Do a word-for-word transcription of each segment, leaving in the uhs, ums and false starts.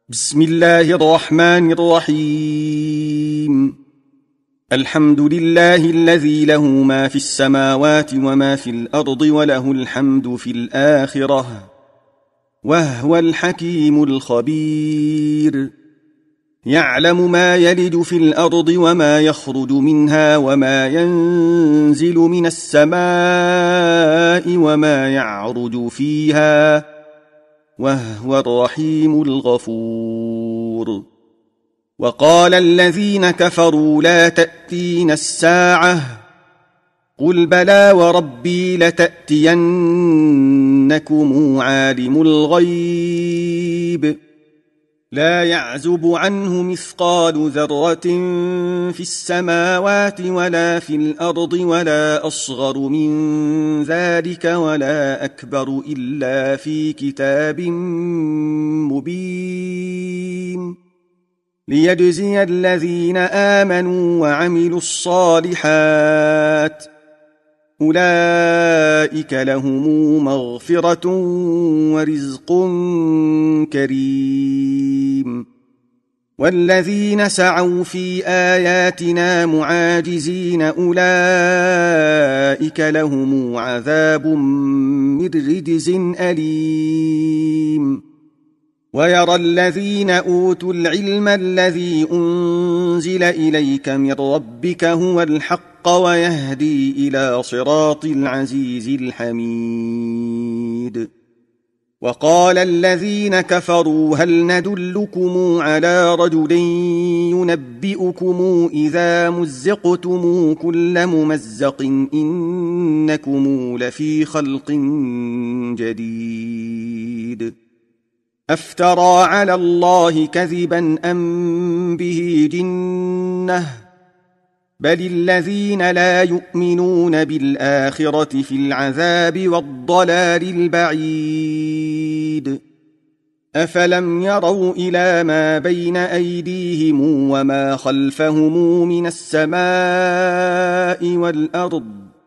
بسم الله الرحمن الرحيم. الحمد لله الذي له ما في السماوات وما في الأرض وله الحمد في الآخرة وهو الحكيم الخبير. يعلم ما يلج في الأرض وما يخرج منها وما ينزل من السماء وما يعرج فيها وهو الرحيم الغفور. وقال الذين كفروا لا تأتين الساعة قل بلى وربي لتأتينكم عالم الغيب لا يعزب عنه مثقال ذرة في السماوات ولا في الأرض ولا أصغر من ذلك ولا أكبر إلا في كتاب مبين ليجزي الذين آمنوا وعملوا الصالحات أولئك لهم مغفرة ورزق كريم. والذين سعوا في آياتنا معاجزين أولئك لهم عذاب من رجز أليم. ويرى الذين أوتوا العلم الذي أنزل إليك من ربك هو الحق ويهدي إلى صراط العزيز الحميد. وقال الذين كفروا هل ندلكم على رجل ينبئكم إذا مزقتم كل ممزق إنكم لفي خلق جديد. أفترى على الله كذبا أم به جنة بل الذين لا يؤمنون بالآخرة في العذاب والضلال البعيد. أفلم يروا إلى ما بين أيديهم وما خلفهم من السماء والأرض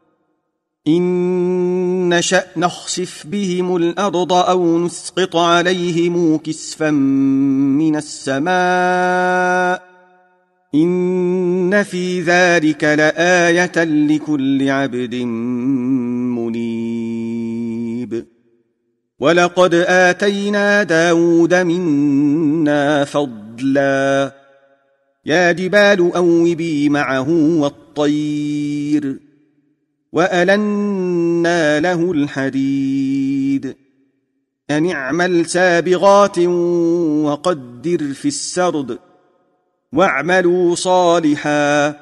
إن نشأ نخسف بهم الأرض أو نسقط عليهم كسفا من السماء إن في ذلك لآية لكل عبد منيب. ولقد آتينا داود منا فضلا يا جبال أوبي معه والطير وألنا له الحديد أن اعمل سابغات وقدر في السرد واعملوا صالحا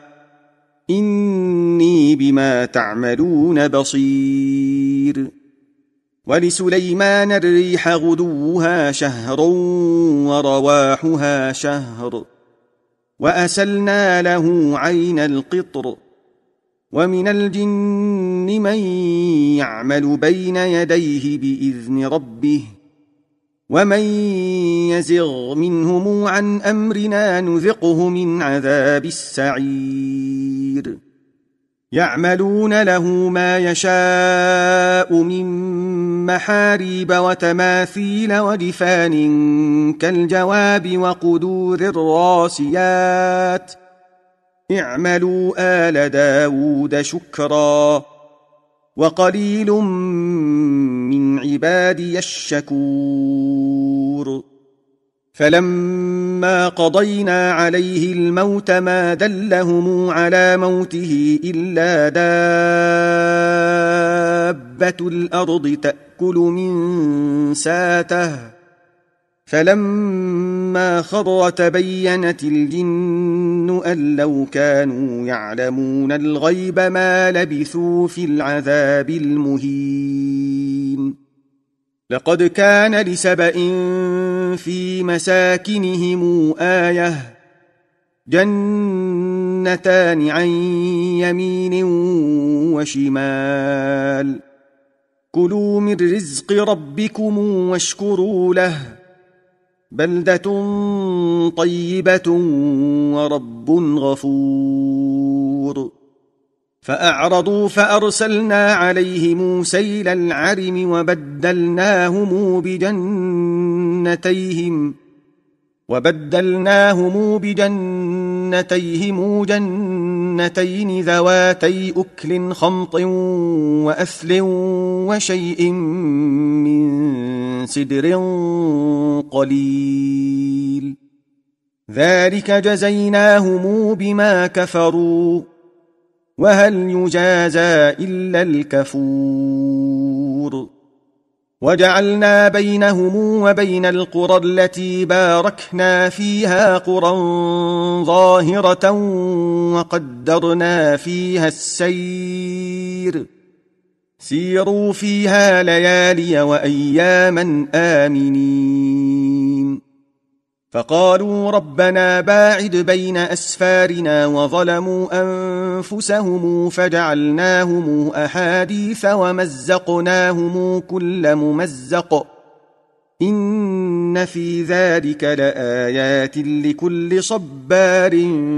إني بما تعملون بصير. ولسليمان الريح غدوها شهر ورواحها شهر وأسلنا له عين القطر. ومن الجن من يعمل بين يديه بإذن ربه ومن يزغ منهم عن أمرنا نذقه من عذاب السعير. يعملون له ما يشاء من محاريب وتماثيل ودفان كالجواب وقدور الراسيات اعملوا آل داود شكرا وقليل من عبادي الشكور. فلما قضينا عليه الموت ما دلهم على موته إلا دابة الأرض تأكل من ساته فلما خر تبينت الجن أن لو كانوا يعلمون الغيب ما لبثوا في العذاب المهين. لقد كان لسبإ في مساكنهم آية جنتان عن يمين وشمال كلوا من رزق ربكم واشكروا له بلدة طيبة ورب غفور. فأعرضوا فأرسلنا عليهم سيل العرم وبدلناهم بجنتيهم وبدلناهم بجنتيهم جنتين ذواتي أكل خمط وأثل وشيء من سدر قليل ذلك جزيناهم بما كفروا وهل يجازى إلا الكفور وجعلنا بينهم وبين القرى التي باركنا فيها قرى ظاهرة وقدرنا فيها السير سيروا فيها ليالي وأياما آمنين فقالوا ربنا باعد بين أسفارنا وظلموا أنفسهم فجعلناهم أحاديث ومزقناهم كل ممزق إن في ذلك لآيات لكل صبار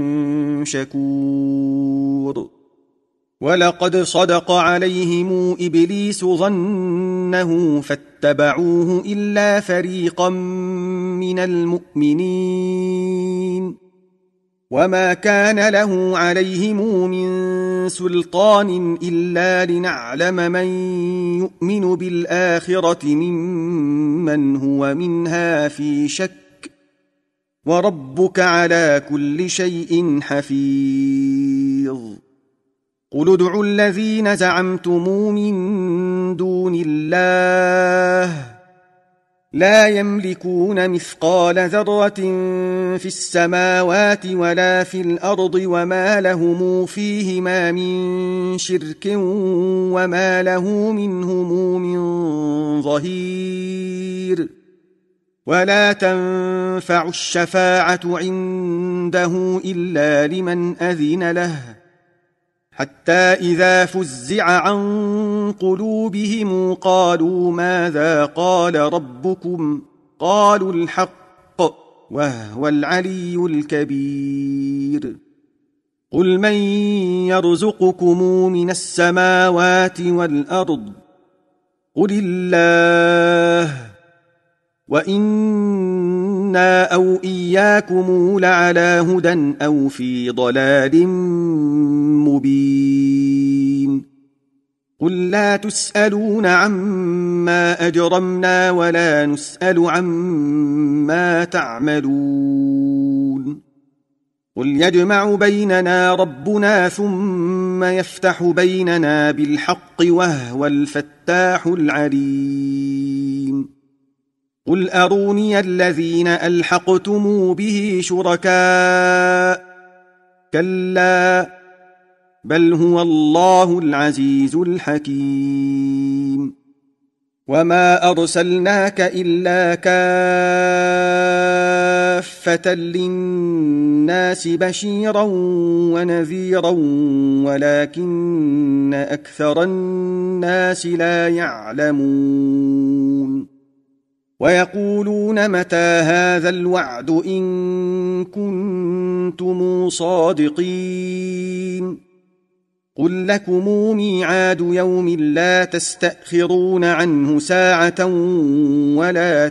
شكور ولقد صدق عليهم إبليس ظنه فاتبعوه إلا فريقا من المؤمنين وما كان له عليهم من سلطان إلا لنعلم من يؤمن بالآخرة ممن هو منها في شك وربك على كل شيء حفيظ قل ادعوا الذين زعمتم من دون الله لا يملكون مثقال ذرة في السماوات ولا في الأرض وما لهم فيهما من شرك وما له منهم من ظهير ولا تنفع الشفاعة عنده إلا لمن أذن له حتى إذا فزع عن قلوبهم قالوا ماذا قال ربكم قالوا الحق وهو العلي الكبير قل من يرزقكم من السماوات والأرض قل الله وإنا أو إياكم لعلى هدى أو في ضلال مبين قل لا تسألون عما أجرمنا ولا نسأل عما تعملون قل يجمع بيننا ربنا ثم يفتح بيننا بالحق وهو الفتاح العليم قل أروني الذين ألحقتم به شركاء كلا بل هو الله العزيز الحكيم وما أرسلناك إلا كافة للناس بشيرا ونذيرا ولكن أكثر الناس لا يعلمون ويقولون متى هذا الوعد إن كنتم صادقين قل لكم ميعاد يوم لا تستأخرون عنه ساعة ولا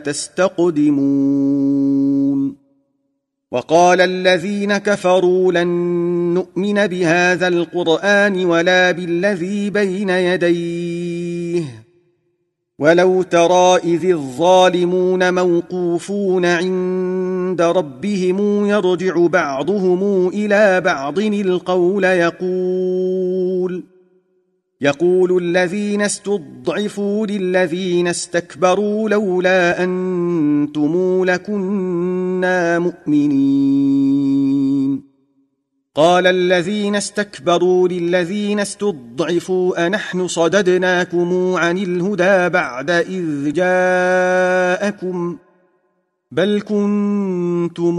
تستقدمون وقال الذين كفروا لن نؤمن بهذا القرآن ولا بالذي بين يديه ولو ترى إذ الظالمون موقوفون عند ربهم يرجع بعضهم إلى بعض القول يقول يقول الذين استضعفوا للذين استكبروا لولا أنتم لكنا مؤمنين قال الذين استكبروا للذين استضعفوا أنحن صددناكم عن الهدى بعد إذ جاءكم بل كنتم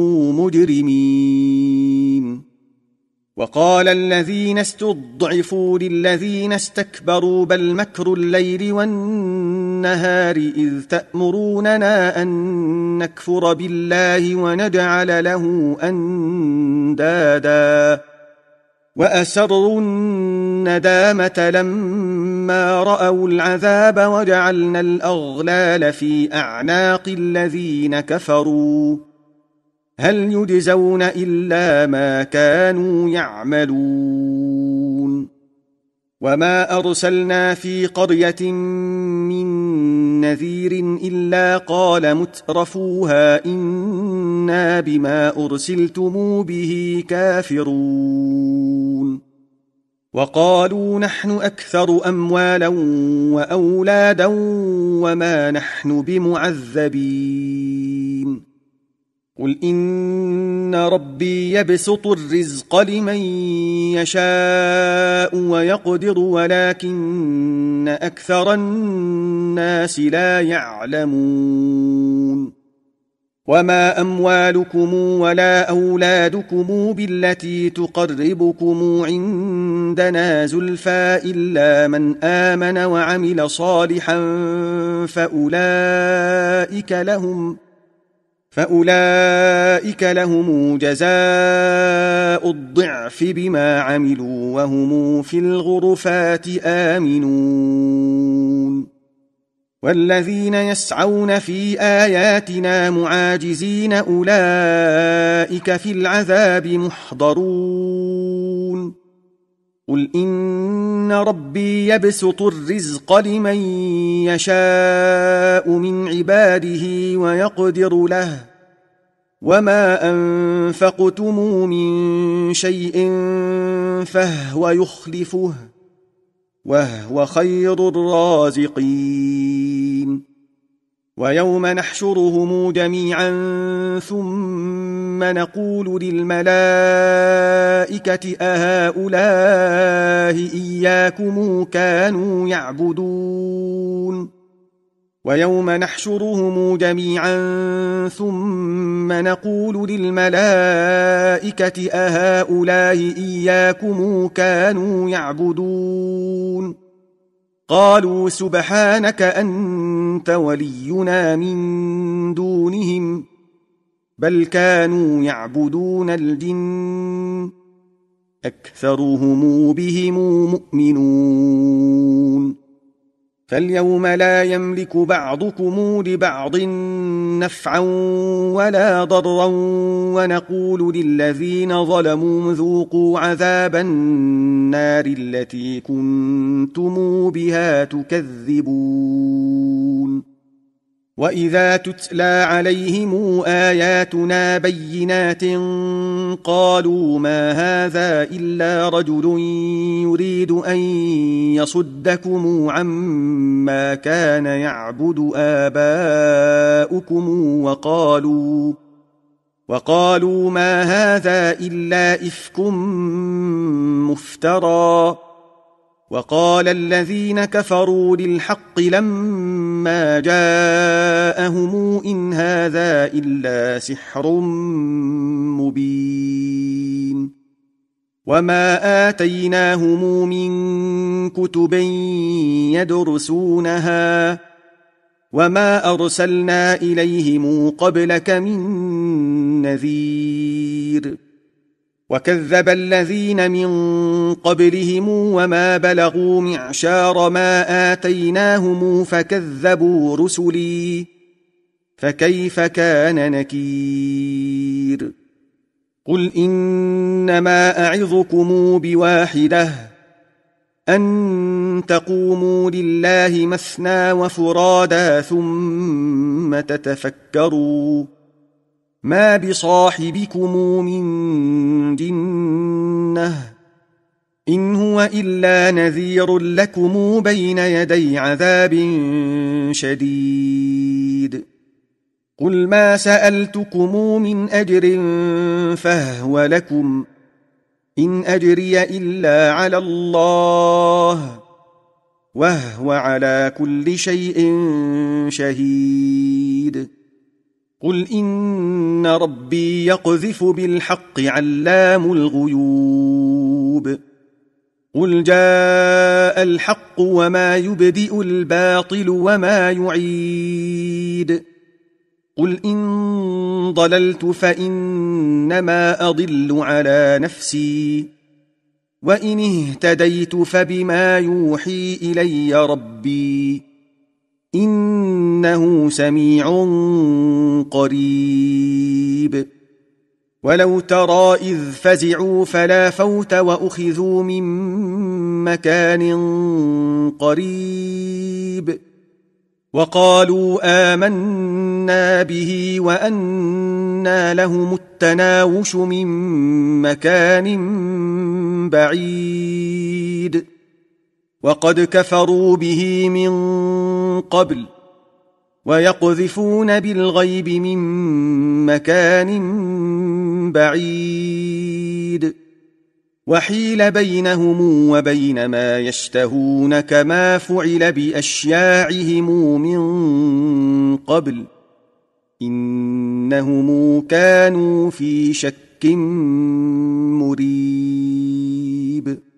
مجرمين وقال الذين استضعفوا للذين استكبروا بل مكر الليل والنهار إذ تأمروننا أن نكفر بالله ونجعل له أندادا وأسروا الندامة لما رأوا العذاب وجعلنا الأغلال في أعناق الذين كفروا هل يجزون إلا ما كانوا يعملون وما أرسلنا في قرية من نذير إلا قال مترفوها إنا بما أرسلتم به كافرون وقالوا نحن أكثر أموالا وأولادا وما نحن بمعذبين قل إن ربي يبسط الرزق لمن يشاء ويقدر ولكن أكثر الناس لا يعلمون وما أموالكم ولا أولادكم بالتي تقربكم عندنا زلفى إلا من آمن وعمل صالحا فأولئك لهم فأولئك لهم جزاء الضعف بما عملوا وهم في الغرفات آمنون والذين يسعون في آياتنا معاجزين أولئك في العذاب محضرون قل إن ربي يبسط الرزق لمن يشاء من عباده ويقدر له وما أنفقتم من شيء فهو يخلفه وهو خير الرازقين ويوم نحشرهم جميعا ثم نقول للملائكة أهؤلاء إياكم كانوا يعبدون ويوم نحشرهم جميعا ثم نقول للملائكة أهؤلاء إياكم كانوا يعبدون قالوا سبحانك أنت ولينا من دونهم بل كانوا يعبدون الجن أكثرهم بهم مؤمنون فاليوم لا يملك بعضكم لبعض نفعا ولا ضرا ونقول للذين ظلموا ذوقوا عذاب النار التي كنتم بها تكذبون وإذا تتلى عليهم آياتنا بينات قالوا ما هذا إلا رجل يريد أن يصدكم عما كان يعبد آباؤكم وقالوا وقالوا ما هذا إلا إفك مفترى وقال الذين كفروا للحق لما جاءهم إن هذا إلا سحر مبين وما آتيناهم من كتب يدرسونها وما أرسلنا إليهم قبلك من نذير وكذب الذين من قبلهم وما بلغوا معشار ما آتيناهم فكذبوا رسلي فكيف كان نكير قل إنما أعظكم بواحدة أن تقوموا لله مثنى وفرادا ثم تتفكروا ما بصاحبكم من جنة إن هو إلا نذير لكم بين يدي عذاب شديد قل ما سألتكم من أجر فهو لكم إن أجري إلا على الله وهو على كل شيء شهيد قل إن ربي يقذف بالحق علام الغيوب قل جاء الحق وما يبدئ الباطل وما يعيد قل إن ضللت فإنما أضل على نفسي وإن اهتديت فبما يوحي إلي ربي إنه سميع قريب ولو ترى إذ فزعوا فلا فوت وأخذوا من مكان قريب وقالوا آمنا به وأنى لهم التناوش من مكان بعيد وقد كفروا به من قبل ويقذفون بالغيب من مكان بعيد وحيل بينهم وبين ما يشتهون كما فعل بأشياعهم من قبل إنهم كانوا في شك مريب